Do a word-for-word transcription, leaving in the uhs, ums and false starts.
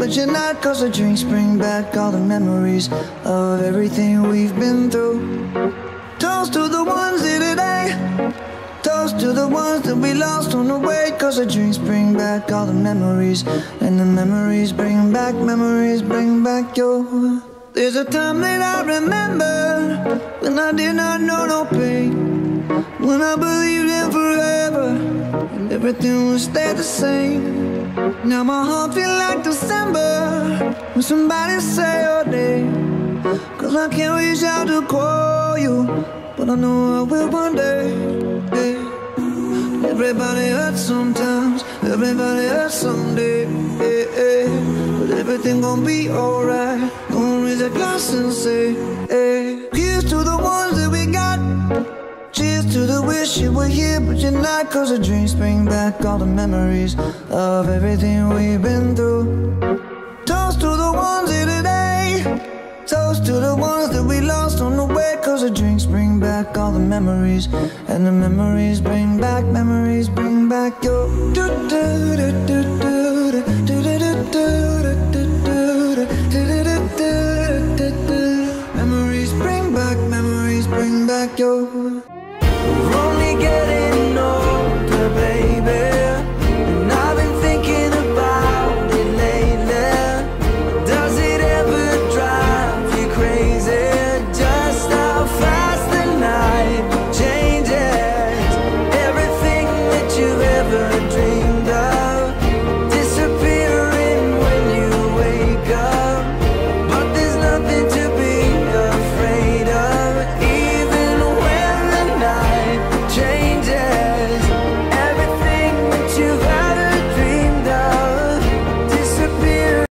but you're not. Cause the drinks bring back all the memories of everything we've been through. Toast to the ones here today, toast to the ones that we lost on the way. Cause the drinks bring back all the memories, and the memories bring back, memories bring back your. There's a time that I remember when I did not know no pain, when I believed in forever and everything would stay the same. Now my heart feel like December when somebody say your name. Cause I can't reach out to call you, but I know I will one day, yeah. Everybody hurts sometimes, everybody hurts someday, yeah, yeah. But everything gon' be alright. Gonna raise a glass and say, hey. Here's to the ones that we got, cheers to the wish you were here but you're not. Cause the drinks bring back all the memories of everything we've been through. Toast to the ones here today, toast to the ones that we lost on the way. Cause the drinks bring back all the memories, and the memories bring back, memories bring back your do do do do do.